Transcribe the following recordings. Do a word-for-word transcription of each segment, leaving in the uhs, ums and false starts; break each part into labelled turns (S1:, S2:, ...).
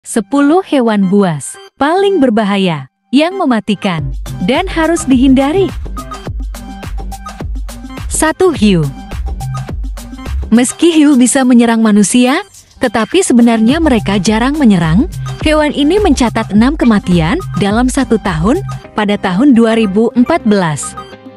S1: sepuluh hewan buas paling berbahaya yang mematikan dan harus dihindari. satu. Hiu. Meski hiu bisa menyerang manusia, tetapi sebenarnya mereka jarang menyerang. Hewan ini mencatat enam kematian dalam satu tahun pada tahun dua ribu empat belas.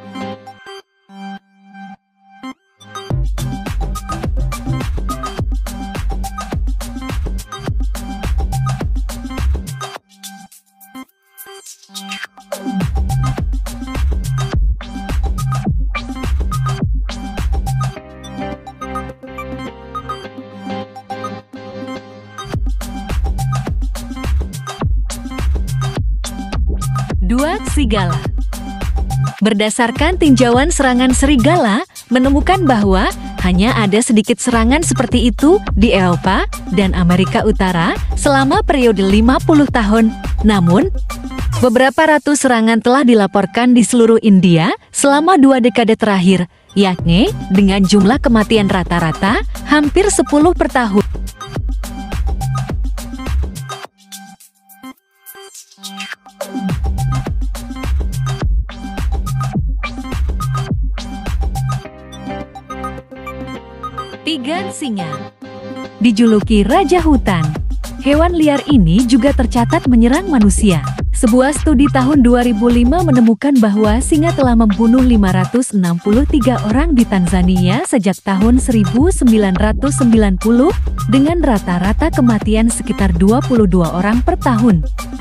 S1: dua. Serigala. Berdasarkan tinjauan serangan serigala, menemukan bahwa hanya ada sedikit serangan seperti itu di Eropa dan Amerika Utara selama periode lima puluh tahun. Namun, beberapa ratus serangan telah dilaporkan di seluruh India selama dua dekade terakhir, yakni dengan jumlah kematian rata-rata hampir sepuluh per tahun. tiga. Singa. Dijuluki Raja Hutan, hewan liar ini juga tercatat menyerang manusia. Sebuah studi tahun dua ribu lima menemukan bahwa singa telah membunuh lima ratus enam puluh tiga orang di Tanzania sejak tahun seribu sembilan ratus sembilan puluh, dengan rata-rata kematian sekitar dua puluh dua orang per tahun.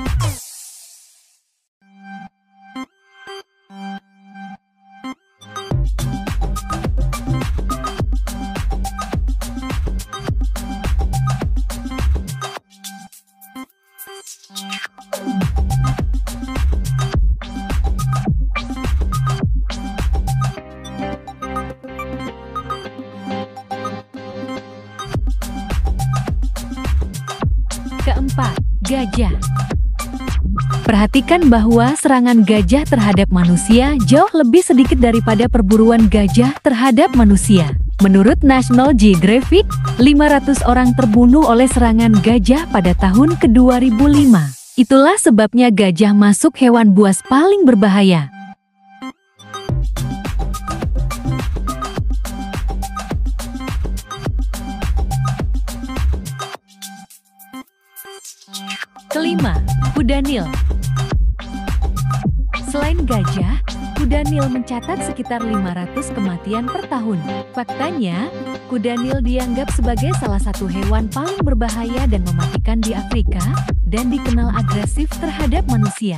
S1: Keempat. Gajah. Perhatikan bahwa serangan gajah terhadap manusia jauh lebih sedikit daripada perburuan gajah terhadap manusia. Menurut National Geographic, lima ratus orang terbunuh oleh serangan gajah pada tahun ke dua ribu lima. Itulah sebabnya gajah masuk hewan buas paling berbahaya. Kelima. Kuda Nil. Selain gajah, kuda Nil mencatat sekitar lima ratus kematian per tahun. Faktanya, kuda Nil dianggap sebagai salah satu hewan paling berbahaya dan mematikan di Afrika, dan dikenal agresif terhadap manusia.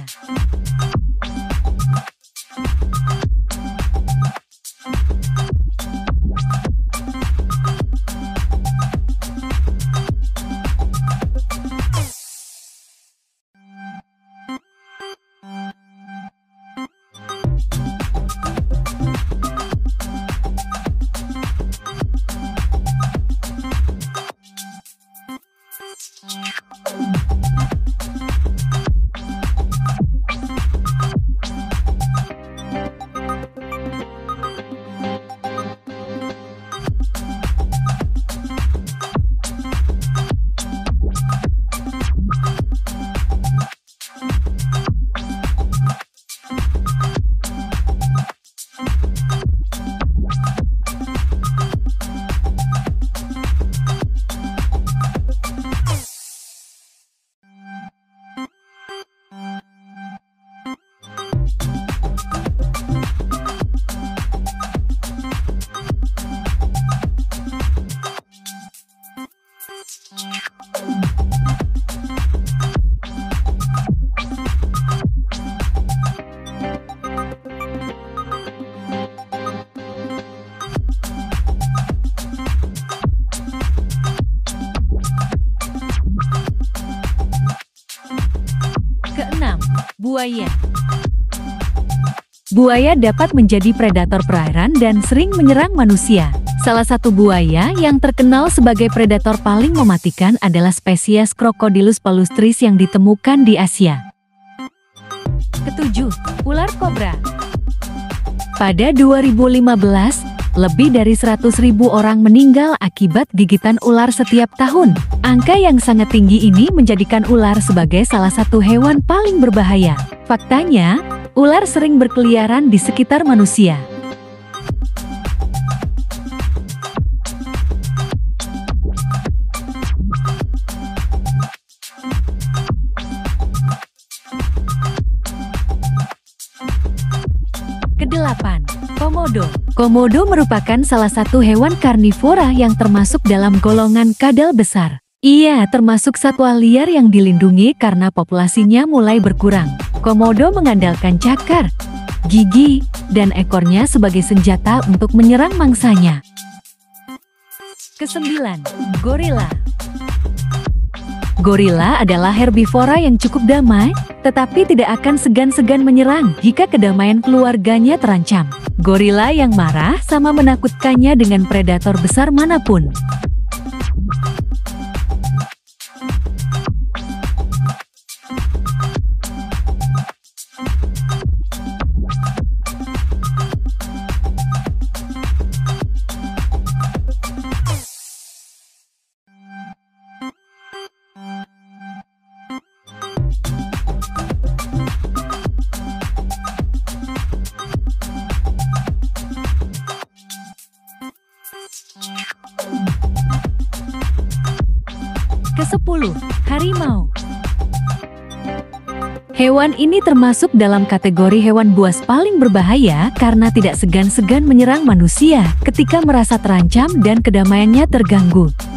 S1: Keenam. Buaya. Buaya dapat menjadi predator perairan dan sering menyerang manusia. Salah satu buaya yang terkenal sebagai predator paling mematikan adalah spesies Crocodylus palustris yang ditemukan di Asia. Ketujuh. Ular kobra. Pada dua ribu lima belas, Lebih dari seratus ribu orang meninggal akibat gigitan ular setiap tahun. Angka yang sangat tinggi ini menjadikan ular sebagai salah satu hewan paling berbahaya. Faktanya, ular sering berkeliaran di sekitar manusia. Kedelapan, komodo. Komodo merupakan salah satu hewan karnivora yang termasuk dalam golongan kadal besar. Ia termasuk satwa liar yang dilindungi karena populasinya mulai berkurang. Komodo mengandalkan cakar, gigi, dan ekornya sebagai senjata untuk menyerang mangsanya. Kesembilan, gorila. Gorila adalah herbivora yang cukup damai, tetapi tidak akan segan-segan menyerang jika kedamaian keluarganya terancam. Gorila yang marah sama menakutkannya dengan predator besar manapun. Kesepuluh, harimau. Hewan ini termasuk dalam kategori hewan buas paling berbahaya karena tidak segan-segan menyerang manusia ketika merasa terancam dan kedamaiannya terganggu.